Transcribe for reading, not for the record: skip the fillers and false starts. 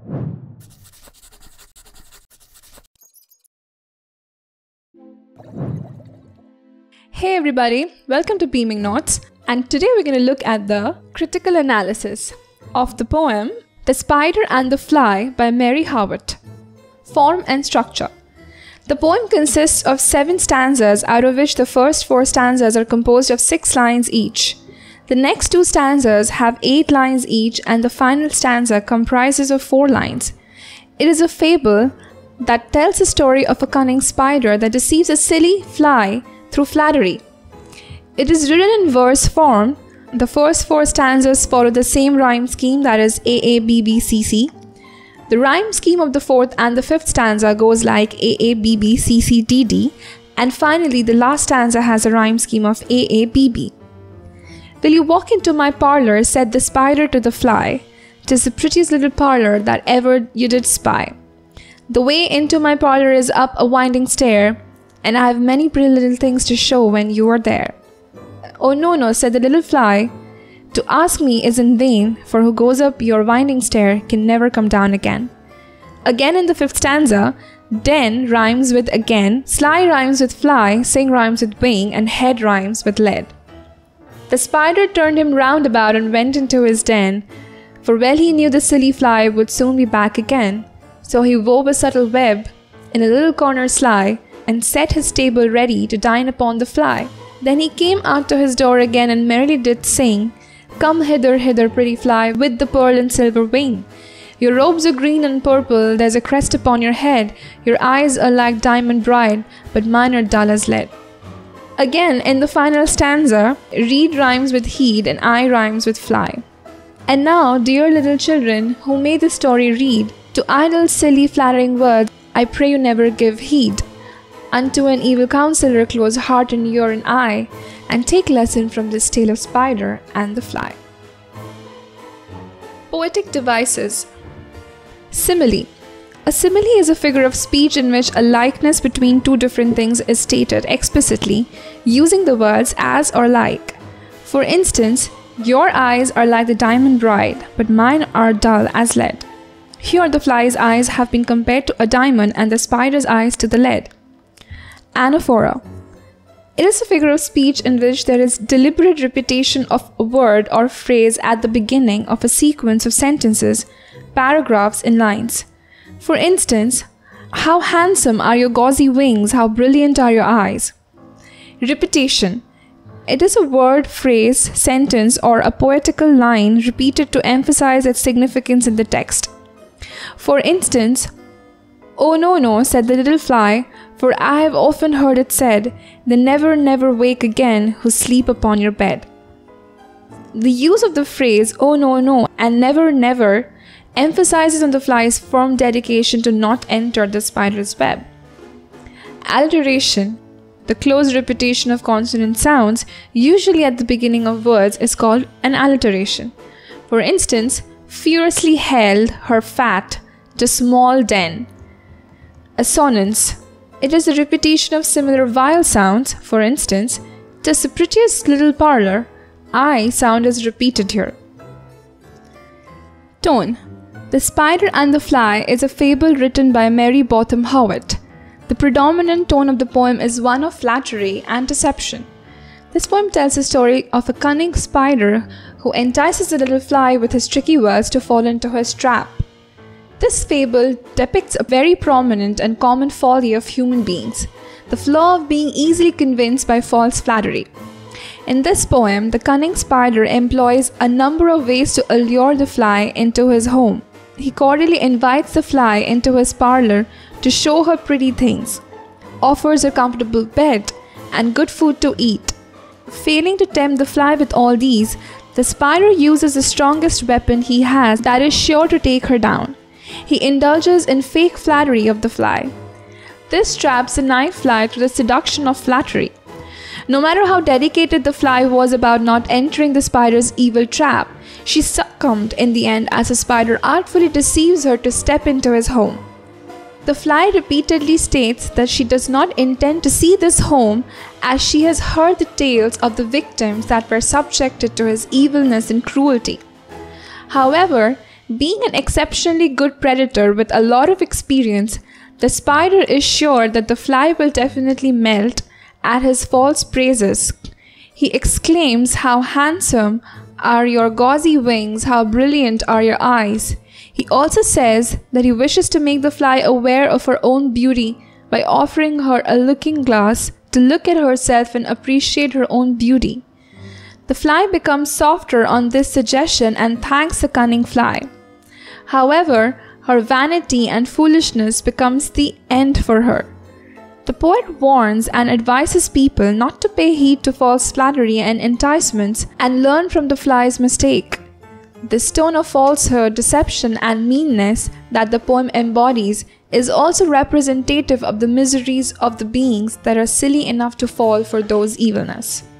Hey everybody, welcome to Beaming Notes, and today we're going to look at the critical analysis of the poem The Spider and the Fly by Mary Howitt. Form and structure. The poem consists of 7 stanzas, out of which the first 4 stanzas are composed of 6 lines each. The next 2 stanzas have 8 lines each, and the final stanza comprises of 4 lines. It is a fable that tells the story of a cunning spider that deceives a silly fly through flattery. It is written in verse form. The first 4 stanzas follow the same rhyme scheme, that is AABBCC. The rhyme scheme of the 4th and the 5th stanza goes like AABBCCDD, and finally the last stanza has a rhyme scheme of AABB. "Will you walk into my parlor?" said the spider to the fly. "'Tis the prettiest little parlor that ever you did spy. The way into my parlor is up a winding stair, and I have many pretty little things to show when you are there." "Oh no, no," said the little fly, "to ask me is in vain, for who goes up your winding stair can never come down again." Again in the 5th stanza, den rhymes with again, sly rhymes with fly, sing rhymes with wing, and head rhymes with lead. The spider turned him round about and went into his den, for well he knew the silly fly would soon be back again. So he wove a subtle web in a little corner sly, and set his table ready to dine upon the fly. Then he came out to his door again, and merrily did sing, "Come hither, hither, pretty fly, with the pearl and silver wing. Your robes are green and purple, there's a crest upon your head, your eyes are like diamond bright, but mine are dull as lead." Again in the final stanza, reed rhymes with heed, and eye rhymes with fly. "And now, dear little children, who may this story read, to idle, silly, flattering words, I pray you never give heed. Unto an evil counselor close heart and ear and eye, and take lesson from this tale of spider and the fly." Poetic devices. Simile. A simile is a figure of speech in which a likeness between 2 different things is stated explicitly, using the words as or like. For instance, "Your eyes are like the diamond bright, but mine are dull as lead." Here the fly's eyes have been compared to a diamond and the spider's eyes to the lead. Anaphora. It is a figure of speech in which there is deliberate repetition of a word or phrase at the beginning of a sequence of sentences, paragraphs, and lines. For instance, "How handsome are your gauzy wings, how brilliant are your eyes." Repetition. It is a word, phrase, sentence, or a poetical line repeated to emphasize its significance in the text. For instance, "Oh no, no," said the little fly, "for I have often heard it said, they never, never wake again who sleep upon your bed." The use of the phrase "oh no, no" and "never, never" emphasizes on the fly's firm dedication to not enter the spider's web. Alliteration. The close repetition of consonant sounds, usually at the beginning of words, is called an alliteration. For instance, "fiercely held her fat to small den." Assonance. It is the repetition of similar vowel sounds. For instance, "'tis the prettiest little parlor." I sound is repeated here. Tone. The Spider and the Fly is a fable written by Mary Botham Howitt. The predominant tone of the poem is one of flattery and deception. This poem tells the story of a cunning spider who entices the little fly with his tricky words to fall into his trap. This fable depicts a very prominent and common folly of human beings, the flaw of being easily convinced by false flattery. In this poem, the cunning spider employs a number of ways to allure the fly into his home. He cordially invites the fly into his parlor to show her pretty things, offers a comfortable bed and good food to eat. Failing to tempt the fly with all these, the spider uses the strongest weapon he has that is sure to take her down. He indulges in fake flattery of the fly. This traps the night fly through the seduction of flattery. No matter how dedicated the fly was about not entering the spider's evil trap, she succumbed in the end as the spider artfully deceives her to step into his home. The fly repeatedly states that she does not intend to see this home, as she has heard the tales of the victims that were subjected to his evilness and cruelty. However, Being an exceptionally good predator with a lot of experience, the spider is sure that the fly will definitely melt at his false praises. He exclaims how handsome are your gauzy wings, how brilliant are your eyes. He also says that he wishes to make the fly aware of her own beauty by offering her a looking glass to look at herself and appreciate her own beauty. The fly becomes softer on this suggestion and thanks the cunning fly. However, her vanity and foolishness becomes the end for her. The poet warns and advises people not to pay heed to false flattery and enticements and learn from the fly's mistake. This tone of falsehood, deception, and meanness that the poem embodies is also representative of the miseries of the beings that are silly enough to fall for those evilness.